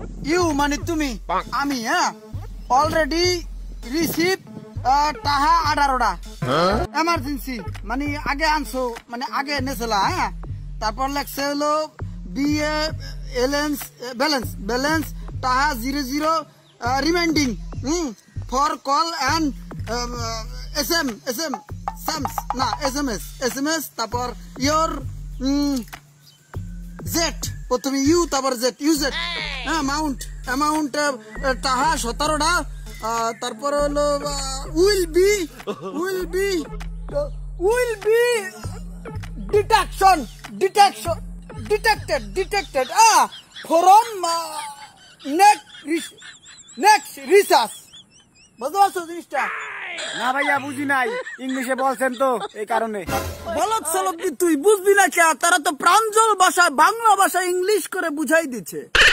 You মানে তুমি আমি হ্যাঁ অলরেডি রিসিভ টাহা 18টা এমার্জেন্সি মানে আগে আনছো মানে আগে নেছিলা হ্যাঁ তারপর লেখছে হলো বিএ ব্যালেন্স ব্যালেন্স টাহা 00 remaining for call and SMS তারপর ইয়োর জেট প্রথমে ইউ তারপর জেট ইউজেট হ্যাঁ অ্যামাউন্ট টাহা 17টা তারপর হলো will be detected from next recharge বুঝতে পারছো জিনিসটা? না ভাইয়া বুঝি নাই, ইংলিশে বলছেন তো এই কারণে। বলক সলক তুই বুঝবি না কে? তারা তো প্রাঞ্জল ভাষা বাংলা ভাষা ইংলিশ করে বুঝাই দিচ্ছে।